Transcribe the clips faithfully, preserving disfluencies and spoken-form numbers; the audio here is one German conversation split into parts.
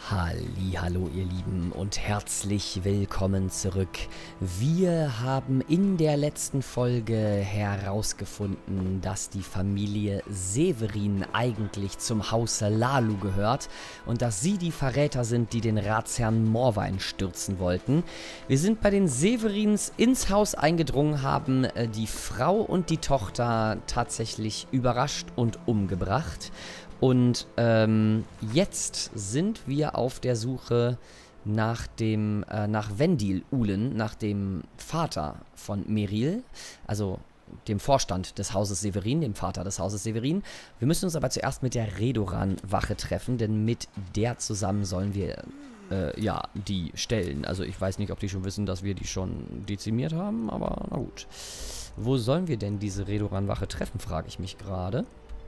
Hallihallo ihr Lieben und herzlich willkommen zurück. Wir haben in der letzten Folge herausgefunden, dass die Familie Severin eigentlich zum Hause Hlaalu gehört und dass sie die Verräter sind, die den Ratsherrn Morwein stürzen wollten. Wir sind bei den Severins ins Haus eingedrungen, haben äh, die Frau und die Tochter tatsächlich überrascht und umgebracht. Und ähm, jetzt sind wir auf der Suche nach dem, äh, nach Vendil Ulen, nach dem Vater von Meril, also dem Vorstand des Hauses Severin, dem Vater des Hauses Severin. Wir müssen uns aber zuerst mit der Redoran-Wache treffen, denn mit der zusammen sollen wir, äh, ja, die stellen. Also ich weiß nicht, ob die schon wissen, dass wir die schon dezimiert haben, aber na gut. Wo sollen wir denn diese Redoran-Wache treffen, frage ich mich gerade.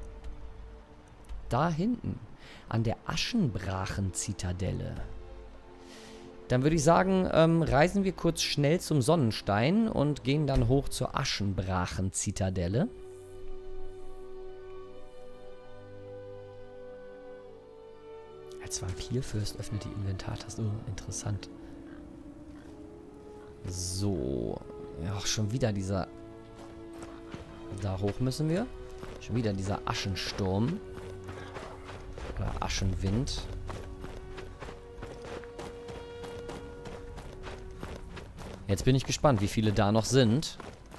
Da hinten, an der Aschenbrachen-Zitadelle. Dann würde ich sagen, ähm, reisen wir kurz schnell zum Sonnenstein und gehen dann hoch zur Aschenbrachen-Zitadelle. Als Vampirfürst öffnet die Inventartaste. Oh, interessant. So. Ja, schon wieder dieser... Da hoch müssen wir. Schon wieder dieser Aschensturm. Oder Aschenwind. Jetzt bin ich gespannt, wie viele da noch sind.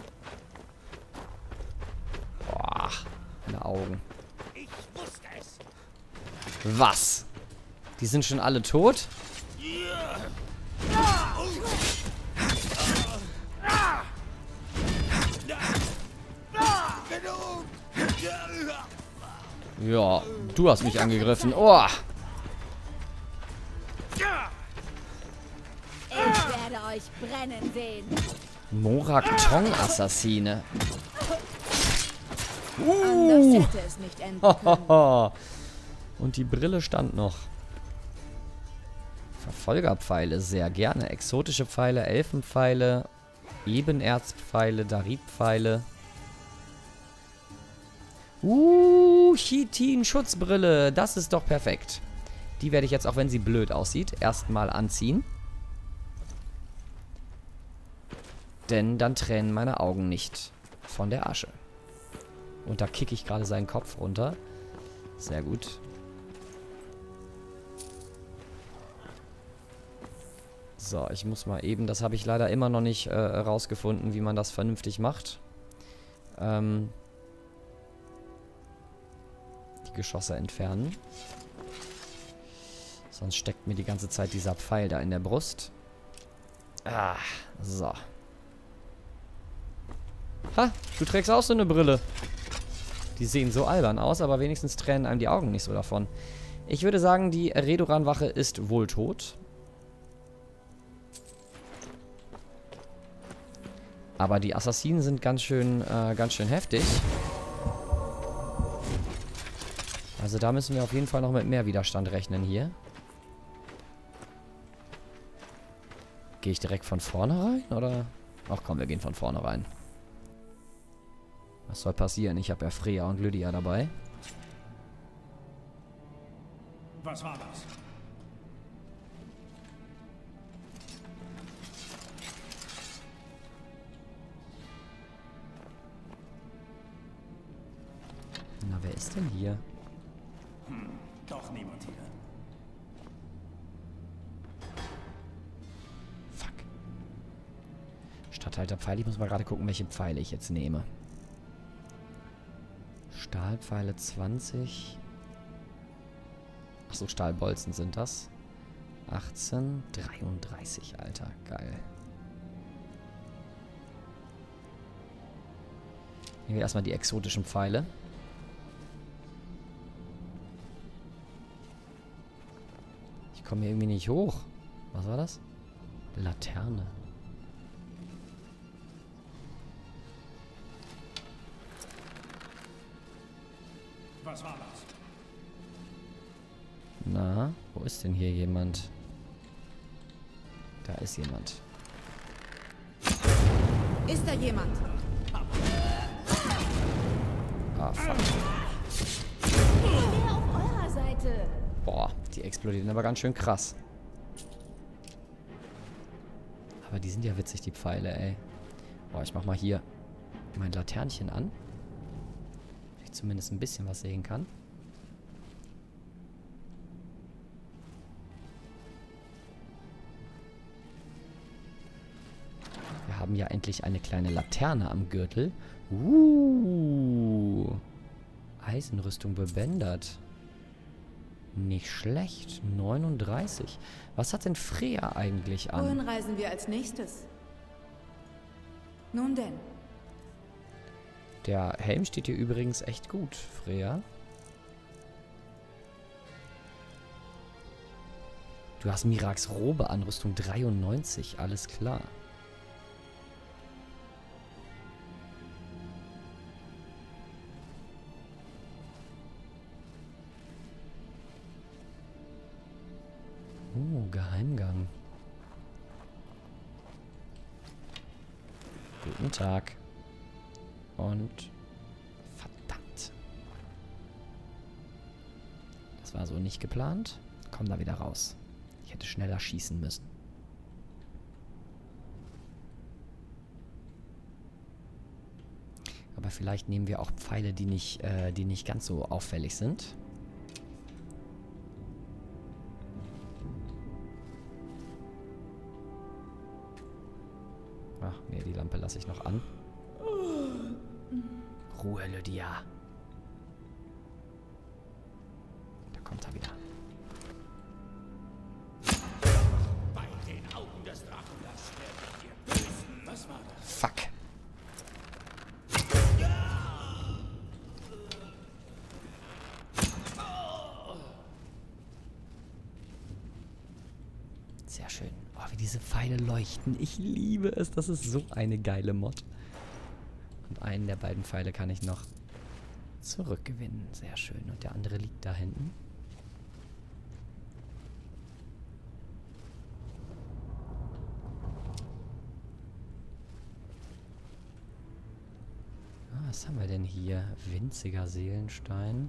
Boah, meine Augen. Ich wusste es. Was? Die sind schon alle tot? Ja, du hast mich angegriffen. Oh! Ich werde euch brennen sehen. Morak-Tong-Assassine. Anders Uh! hätte es nicht enden können. Und die Brille stand noch. Verfolgerpfeile, sehr gerne. Exotische Pfeile, Elfenpfeile, Ebenerzpfeile, Darit-Pfeile. Uh, Chitin-Schutzbrille. Das ist doch perfekt. Die werde ich jetzt, auch wenn sie blöd aussieht, erstmal anziehen. Denn dann tränen meine Augen nicht von der Asche. Und da kicke ich gerade seinen Kopf runter. Sehr gut. So, ich muss mal eben, das habe ich leider immer noch nicht äh, rausgefunden, wie man das vernünftig macht. Ähm... Die Geschosse entfernen. Sonst steckt mir die ganze Zeit dieser Pfeil da in der Brust. Ah, so. Ha, du trägst auch so eine Brille. Die sehen so albern aus, aber wenigstens tränen einem die Augen nicht so davon. Ich würde sagen, die Redoran-Wache ist wohl tot. Aber die Assassinen sind ganz schön, äh, ganz schön heftig. Also da müssen wir auf jeden Fall noch mit mehr Widerstand rechnen hier. Gehe ich direkt von vorne rein, oder? Ach komm, wir gehen von vorne rein. Was soll passieren? Ich habe ja Freya und Lydia dabei. Was war das? Na, wer ist denn hier? Hm, doch niemand hier. Fuck. Statthalterpfeile. Ich muss mal gerade gucken, welche Pfeile ich jetzt nehme. Stahlpfeile zwanzig. Achso, Stahlbolzen sind das. achtzehn, dreiunddreißig, Alter. Geil. Nehmen wir erstmal die exotischen Pfeile. Ich komme hier irgendwie nicht hoch. Was war das? Laterne. Was war das? Na, wo ist denn hier jemand? Da ist jemand. Ist da jemand? Ah, fuck. Wer auf eurer Seite? Boah, die explodieren aber ganz schön krass. Aber die sind ja witzig, die Pfeile, ey. Boah, ich mach mal hier mein Laternchen an. Dass ich zumindest ein bisschen was sehen kann. Wir haben ja endlich eine kleine Laterne am Gürtel. Uh. Eisenrüstung bebändert. Nicht schlecht. neununddreißig. Was hat denn Freya eigentlich an? Wohin reisen wir als nächstes? Nun denn. Der Helm steht hier übrigens echt gut, Freya. Du hast Miraks Robe an, Rüstung dreiundneunzig, alles klar. Oh, Geheimgang. Guten Tag. Und verdammt. Das war so nicht geplant. Komm da wieder raus. Ich hätte schneller schießen müssen. Aber vielleicht nehmen wir auch Pfeile, die nicht, äh, die nicht ganz so auffällig sind. Ach, nee, die Lampe lasse ich noch an. Ruhe, Lydia. Da kommt er wieder. Bei den Augen des Drachen, das werdet ihr bösen. Was war das? Fuck. Sehr schön. Oh, wie diese Pfeile leuchten. Ich liebe es. Das ist so eine geile Mod. Und einen der beiden Pfeile kann ich noch zurückgewinnen. Sehr schön. Und der andere liegt da hinten. Ah, was haben wir denn hier? Winziger Seelenstein.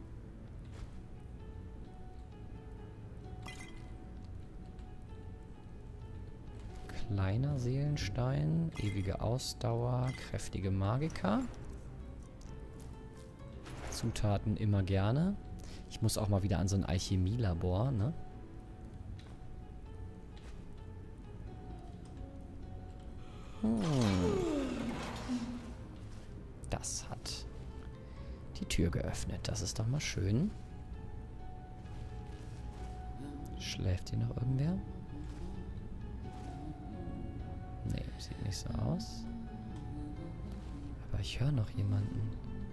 Kleiner Seelenstein, ewige Ausdauer, kräftige Magika. Zutaten immer gerne. Ich muss auch mal wieder an so ein Alchemielabor, ne? Hm. Das hat die Tür geöffnet. Das ist doch mal schön. Schläft hier noch irgendwer? Nee, sieht nicht so aus. Aber ich höre noch jemanden.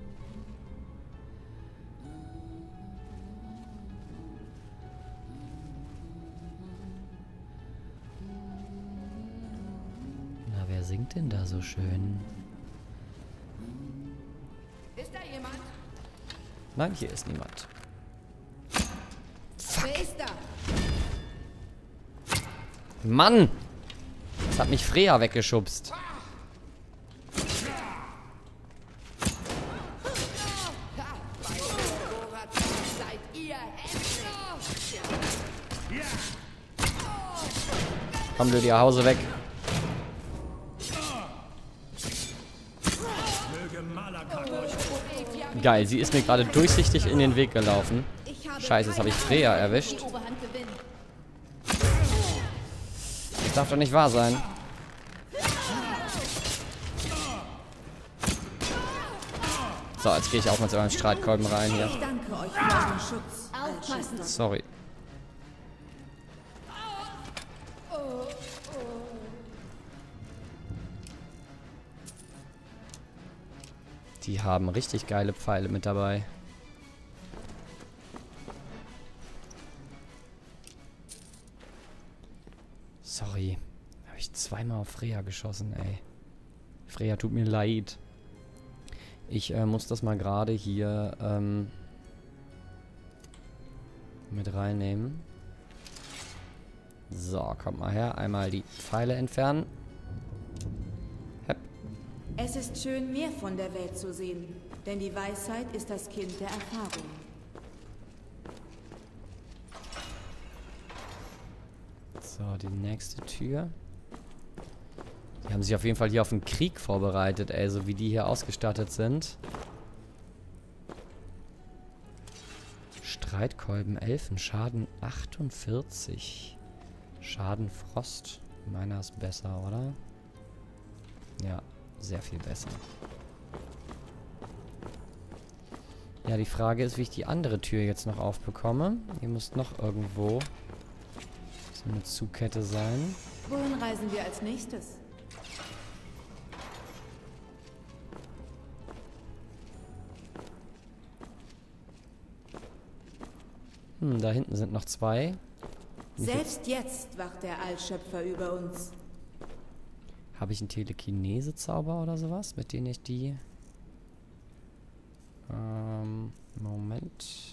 Na, wer singt denn da so schön? Ist da jemand? Nein, hier ist niemand. Wer ist da? Mann! Das hat mich Freya weggeschubst. Seid ihr Komm, Lydia, Hause weg. Möge Malakak euch Geil, sie ist mir gerade durchsichtig in den Weg gelaufen. Ich habe Scheiße, jetzt habe ich keine Freya Ahnung, erwischt. die Oberhand gewinnt. Das darf doch nicht wahr sein. So, jetzt gehe ich auch mal zu meinem Streitkolben rein hier. Ich danke euch für euren Schutz. Aufpassen. Sorry. Die haben richtig geile Pfeile mit dabei. Sorry. Habe ich zweimal auf Freya geschossen, ey. Freya, tut mir leid. Ich äh, muss das mal gerade hier ähm, mit reinnehmen. So, kommt mal her. Einmal die Pfeile entfernen. Hepp. Es ist schön, mehr von der Welt zu sehen, denn die Weisheit ist das Kind der Erfahrung. So, die nächste Tür. Die haben sich auf jeden Fall hier auf den Krieg vorbereitet, ey, so wie die hier ausgestattet sind. Streitkolben, Elfen, Schaden achtundvierzig. Schaden Frost. Meiner ist besser, oder? Ja, sehr viel besser. Ja, die Frage ist, wie ich die andere Tür jetzt noch aufbekomme. Hier muss noch irgendwo so eine Zugkette sein. Wohin reisen wir als nächstes? Hm, da hinten sind noch zwei. Selbst jetzt wacht der Allschöpfer über uns. Habe ich einen Telekinese-Zauber oder sowas, mit denen ich die... Ähm, Moment.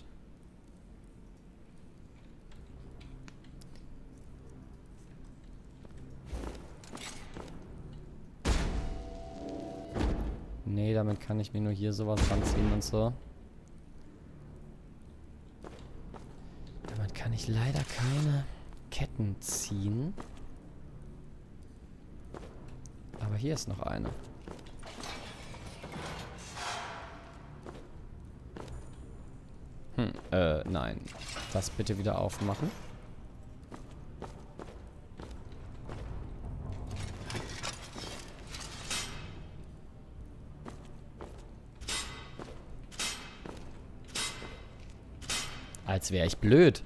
Nee, damit kann ich mir nur hier sowas ranziehen und so. Damit kann ich leider keine Ketten ziehen. Aber hier ist noch eine. Hm, äh, nein. Das bitte wieder aufmachen. Als wäre ich blöd.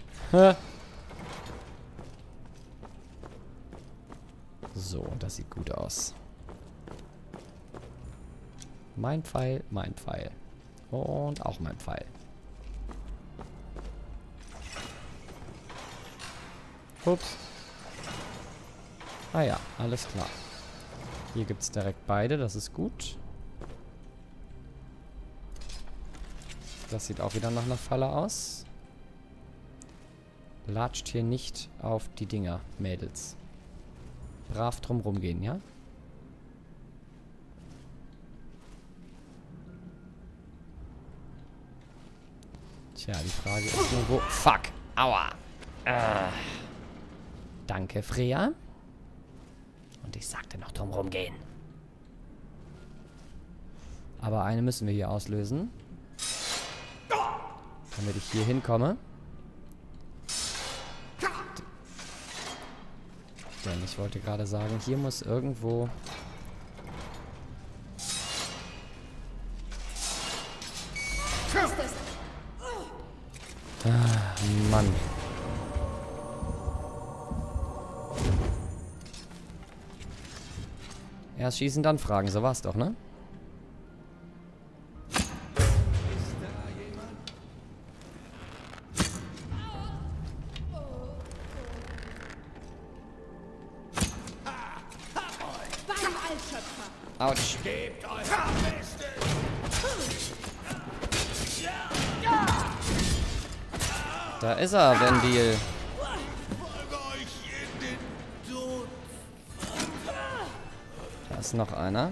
So, das sieht gut aus. Mein Pfeil, mein Pfeil. Und auch mein Pfeil. Ups. Ah ja, alles klar. Hier gibt es direkt beide, das ist gut. Das sieht auch wieder nach einer Falle aus. Latscht hier nicht auf die Dinger, Mädels. Brav drum rumgehen, ja? Tja, die Frage ist nur wo... Fuck! Aua! Äh. Danke, Freya. Und ich sagte noch drum rumgehen. Aber eine müssen wir hier auslösen. Damit ich hier hinkomme. Denn ich wollte gerade sagen, hier muss irgendwo... Ah, Mann. Erst schießen, dann fragen. So war's doch, ne? Autsch. Gebt euch am besten! Da ist er, Vendil. Folge euch in den Tod! Da ist noch einer.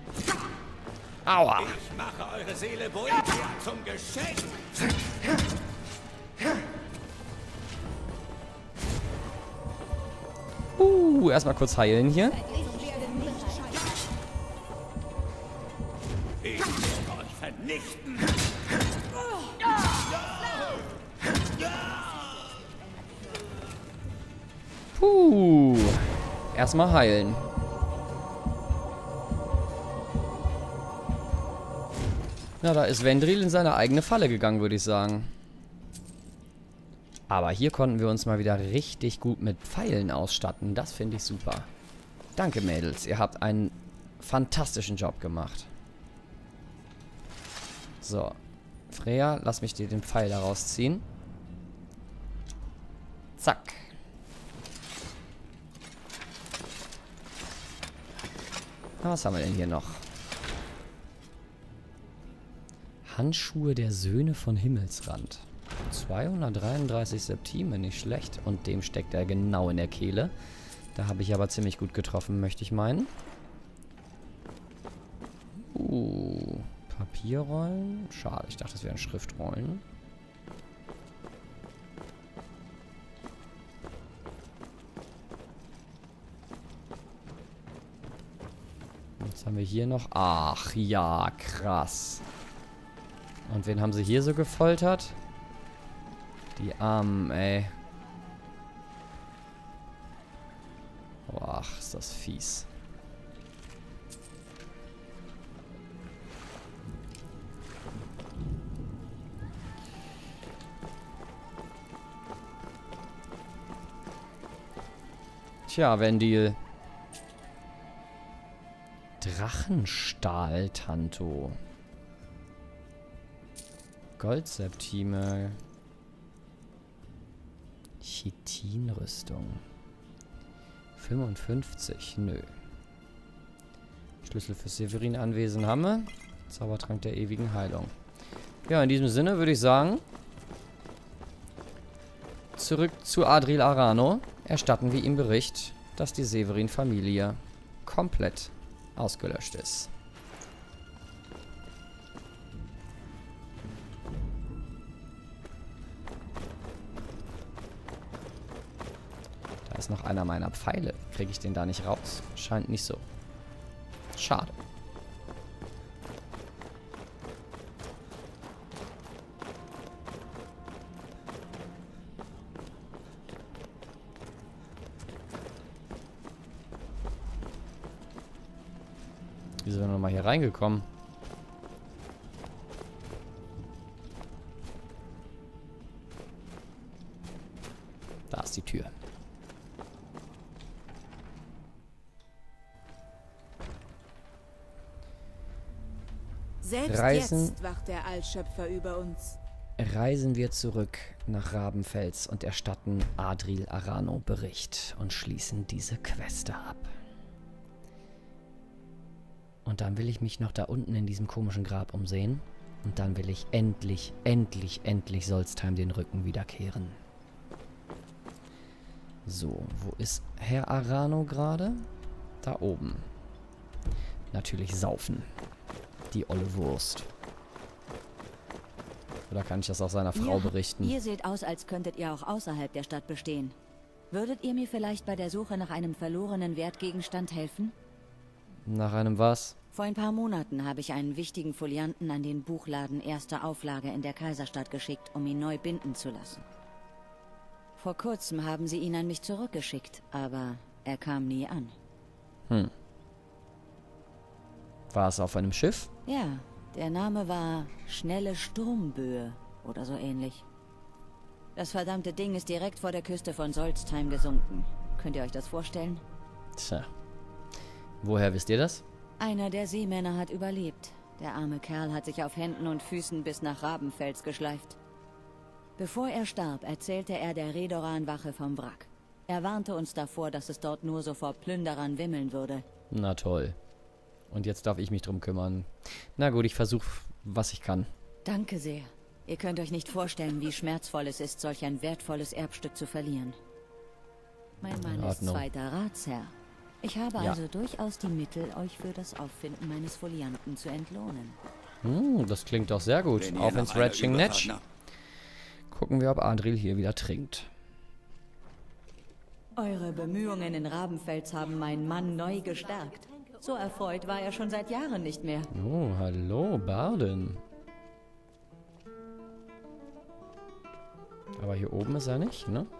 Aua. Ich mache eure Seele Boetia zum Geschenk! Uh, erstmal kurz heilen hier. Ich werde euch vernichten! Puh. Erstmal heilen. Na, da ist Vendril in seine eigene Falle gegangen, würde ich sagen. Aber hier konnten wir uns mal wieder richtig gut mit Pfeilen ausstatten. Das finde ich super. Danke, Mädels. Ihr habt einen fantastischen Job gemacht. So. Freya, lass mich dir den Pfeil daraus ziehen. Zack. Na, was haben wir denn hier noch? Handschuhe der Söhne von Himmelsrand. zweihundertdreiunddreißig Septime, nicht schlecht. Und dem steckt er genau in der Kehle. Da habe ich aber ziemlich gut getroffen, möchte ich meinen. Uh, Papierrollen. Schade, ich dachte, das wären Schriftrollen. haben wir hier noch? Ach ja, krass. Und wen haben sie hier so gefoltert? Die Armen, ey. Ach, ist das fies. Tja, Vendil. Drachenstahl-Tanto. Goldseptime. Chitinrüstung. fünfundfünfzig, nö. Schlüssel für Severin Anwesen haben wir. Zaubertrank der ewigen Heilung. Ja, in diesem Sinne würde ich sagen, zurück zu Adril Arano. Erstatten wir ihm Bericht, dass die Severin-Familie komplett ausgelöscht ist. Da ist noch einer meiner Pfeile. Kriege ich den da nicht raus? Scheint nicht so. Schade. Wie sind wir nochmal hier reingekommen? Da ist die Tür. Selbst Reisen- jetzt wacht der Allschöpfer über uns. Reisen wir zurück nach Rabenfels und erstatten Adril Arano Bericht und schließen diese Queste ab. Und dann will ich mich noch da unten in diesem komischen Grab umsehen. Und dann will ich endlich, endlich, endlich Solstheim den Rücken wieder kehren. So, wo ist Herr Arano gerade? Da oben. Natürlich saufen. Die olle Wurst. Oder kann ich das auch seiner Frau Ihr- berichten? Ihr seht aus, als könntet ihr auch außerhalb der Stadt bestehen. Würdet ihr mir vielleicht bei der Suche nach einem verlorenen Wertgegenstand helfen? Nach einem was? Vor ein paar Monaten habe ich einen wichtigen Folianten an den Buchladen erster Auflage in der Kaiserstadt geschickt, um ihn neu binden zu lassen. Vor kurzem haben sie ihn an mich zurückgeschickt, aber er kam nie an. Hm. War es auf einem Schiff? Ja, der Name war Schnelle Sturmböe oder so ähnlich. Das verdammte Ding ist direkt vor der Küste von Solstheim gesunken. Könnt ihr euch das vorstellen? Tja. Woher wisst ihr das? Einer der Seemänner hat überlebt. Der arme Kerl hat sich auf Händen und Füßen bis nach Rabenfels geschleift. Bevor er starb, erzählte er der Redoran-Wache vom Wrack. Er warnte uns davor, dass es dort nur so vor Plünderern wimmeln würde. Na toll. Und jetzt darf ich mich drum kümmern. Na gut, ich versuche, was ich kann. Danke sehr. Ihr könnt euch nicht vorstellen, wie schmerzvoll es ist, solch ein wertvolles Erbstück zu verlieren. Mein Mann In ist Ordnung. zweiter Ratsherr. Ich habe Ja. also durchaus die Mittel, euch für das Auffinden meines Folianten zu entlohnen. Hm, das klingt doch sehr gut. Wenn ihr Auf nach ins einer Ratching Überfahrt Netch. nach- Gucken wir, ob Adril hier wieder trinkt. Eure Bemühungen in Rabenfels haben meinen Mann neu gestärkt. So erfreut war er schon seit Jahren nicht mehr. Oh, hallo, Barden. Aber hier oben ist er nicht, ne?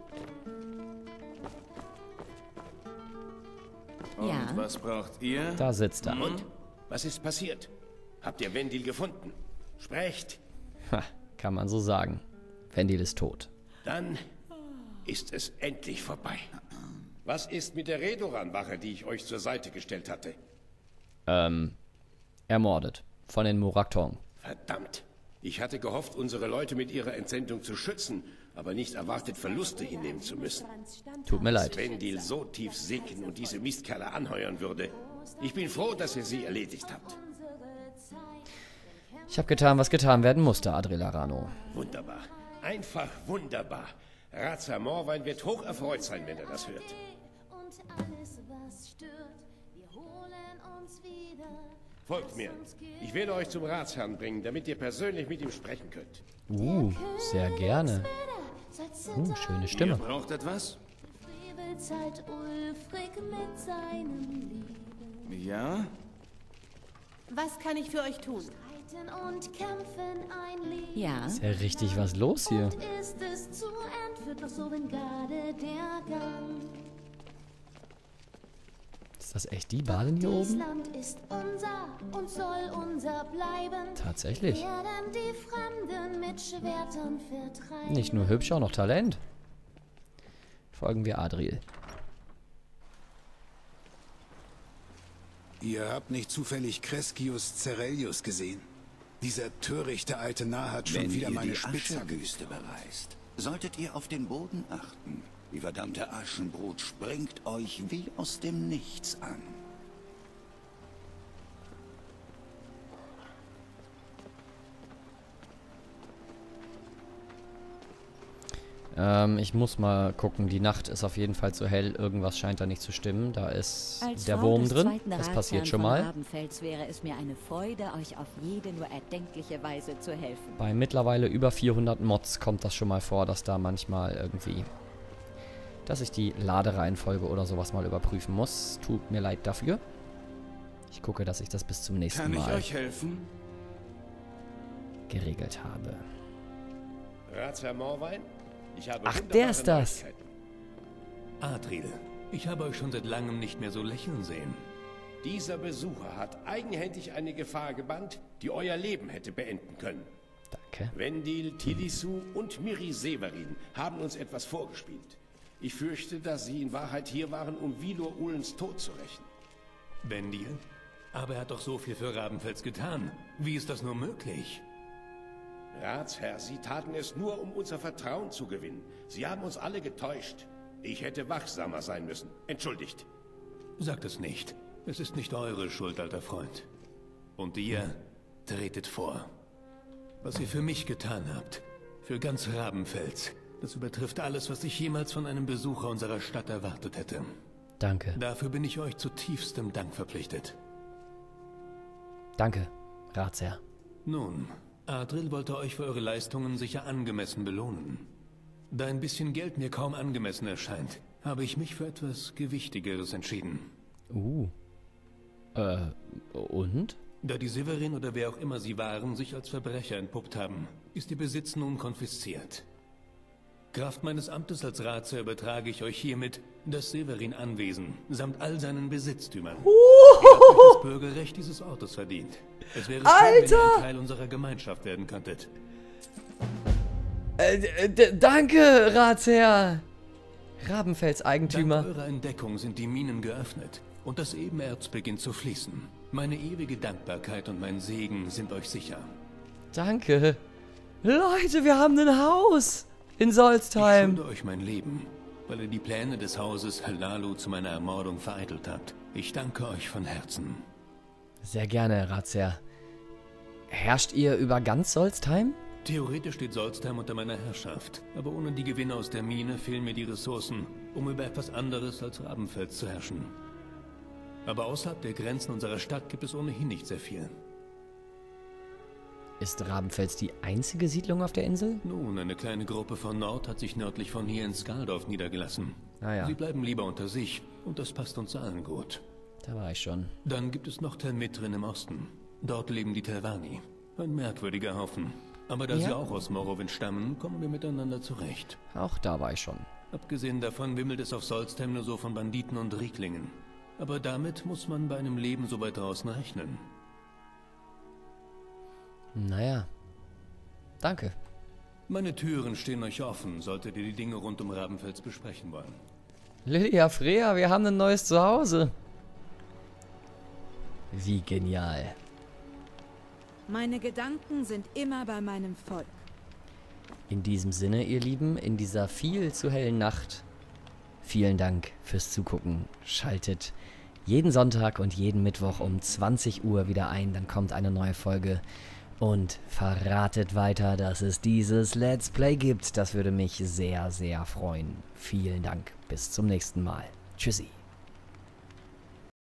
Und Ja. was braucht ihr? Da sitzt er. Und? Was ist passiert? Habt ihr Vendil gefunden? Sprecht. Ha, kann man so sagen. Vendil ist tot. Dann ist es endlich vorbei. Was ist mit der Redoran-Wache, die ich euch zur Seite gestellt hatte? Ähm, ermordet. Von den Moraktong. Verdammt. Ich hatte gehofft, unsere Leute mit ihrer Entsendung zu schützen, aber nicht erwartet, Verluste hinnehmen zu müssen. Tut mir leid. Wenn Vendil so tief sinken und diese Mistkerle anheuern würde. Ich bin froh, dass ihr sie erledigt habt. Ich habe getan, was getan werden musste, Adril Arano. Wunderbar. Einfach wunderbar. Ratsherr Morwein wird hoch erfreut sein, wenn er das hört. Und alles, was stört, wir holen uns wieder. Folgt mir. Ich werde euch zum Ratsherrn bringen, damit ihr persönlich mit ihm sprechen könnt. Uh, sehr gerne. Uh, schöne Ihr Stimme. braucht etwas? Frevelzeit Ulfric mit seinem Leben. Ja? Was kann ich für euch tun? Streiten und kämpfen ein Leben. Ja, Ist ja richtig was los hier. Und ist es zu entführt, doch so bin gerade der Gang. Ist das echt die Badin hier Dies oben? Land ist unser und soll unser bleiben. Tatsächlich. Wir werden die Fremden mit Schwertern vertreiben. Nicht nur hübsch, auch noch Talent. Folgen wir Adriel. Ihr habt nicht zufällig Crescius Cerellius gesehen? Dieser törichte alte Narr hat schon Wenn wieder ihr meine die Spitzhacke. Aschewüste bereist, solltet ihr auf den Boden achten. Die verdammte Aschenbrut springt euch wie aus dem Nichts an. Ähm, ich muss mal gucken. Die Nacht ist auf jeden Fall zu hell. Irgendwas scheint da nicht zu stimmen. Da ist als der Frau Wurm des drin. zweiten Das Ratsherrn passiert schon von mal. Rabenfels wäre es mir eine Freude, euch auf jede nur erdenkliche Weise zu helfen. Bei mittlerweile über vierhundert Mods kommt das schon mal vor, dass da manchmal irgendwie... dass ich die Ladereihenfolge oder sowas mal überprüfen muss. Tut mir leid dafür. Ich gucke, dass ich das bis zum nächsten Kann ich Mal euch helfen? geregelt habe. Ratsherr Morwein? Ich habe Ach, wunderbare der ist das. Neuigkeiten. Adriel, ich habe euch schon seit langem nicht mehr so lächeln sehen. Dieser Besucher hat eigenhändig eine Gefahr gebannt, die euer Leben hätte beenden können. Danke. Vendil, Tilisu und Miri Severin haben uns etwas vorgespielt. Ich fürchte, dass sie in Wahrheit hier waren, um Vilor Ullens Tod zu rächen. Vendil? Aber er hat doch so viel für Rabenfels getan. Wie ist das nur möglich? Ratsherr, Sie taten es nur, um unser Vertrauen zu gewinnen. Sie haben uns alle getäuscht. Ich hätte wachsamer sein müssen. Entschuldigt. Sagt es nicht. Es ist nicht eure Schuld, alter Freund. Und ihr tretet vor. Was ihr für mich getan habt, für ganz Rabenfels, das übertrifft alles, was ich jemals von einem Besucher unserer Stadt erwartet hätte. Danke. Dafür bin ich euch zu tiefstem Dank verpflichtet. Danke, Ratsherr. Nun, Adriel wollte euch für eure Leistungen sicher angemessen belohnen. Da ein bisschen Geld mir kaum angemessen erscheint, habe ich mich für etwas Gewichtigeres entschieden. Uh. Äh, und? Da die Severin oder wer auch immer sie waren, sich als Verbrecher entpuppt haben, ist ihr Besitz nun konfisziert. Kraft meines Amtes als Ratsherr übertrage ich euch hiermit das Severin-Anwesen samt all seinen Besitztümern. Ihr habt euch das Bürgerrecht dieses Ortes verdient. Es wäre schön, wenn ihr ein Teil unserer Gemeinschaft werden könntet. Äh, d- danke, Ratsherr. Rabenfels Eigentümer. Dank eurer Entdeckung sind die Minen geöffnet und das Ebenerz beginnt zu fließen. Meine ewige Dankbarkeit und mein Segen sind euch sicher. Danke. Leute, wir haben ein Haus in Ich Solstheim. schulde euch mein Leben, weil ihr die Pläne des Hauses Halalu zu meiner Ermordung vereitelt habt. Ich danke euch von Herzen. Sehr gerne, Ratsherr. Herrscht ihr über ganz Solstheim? Theoretisch steht Solstheim unter meiner Herrschaft, aber ohne die Gewinne aus der Mine fehlen mir die Ressourcen, um über etwas anderes als Rabenfels zu herrschen. Aber außerhalb der Grenzen unserer Stadt gibt es ohnehin nicht sehr viel. Ist Rabenfels die einzige Siedlung auf der Insel? Nun, eine kleine Gruppe von Nord hat sich nördlich von hier in Skaldorf niedergelassen. Ah ja. Sie bleiben lieber unter sich und das passt uns allen gut. Da war ich schon. Dann gibt es noch Telmitrin im Osten. Dort leben die Telvanni. Ein merkwürdiger Haufen. Aber da Ja. sie auch aus Morrowind stammen, kommen wir miteinander zurecht. Auch da war ich schon. Abgesehen davon wimmelt es auf Solstheim nur so von Banditen und Rieklingen. Aber damit muss man bei einem Leben so weit draußen rechnen. Naja. Danke. Meine Türen stehen euch offen, solltet ihr die Dinge rund um Rabenfels besprechen wollen. Lilia Freya, wir haben ein neues Zuhause. Wie genial. Meine Gedanken sind immer bei meinem Volk. In diesem Sinne, ihr Lieben, in dieser viel zu hellen Nacht, vielen Dank fürs Zugucken. Schaltet jeden Sonntag und jeden Mittwoch um zwanzig Uhr wieder ein, dann kommt eine neue Folge. Und verratet weiter, dass es dieses Let's Play gibt. Das würde mich sehr, sehr freuen. Vielen Dank. Bis zum nächsten Mal. Tschüssi.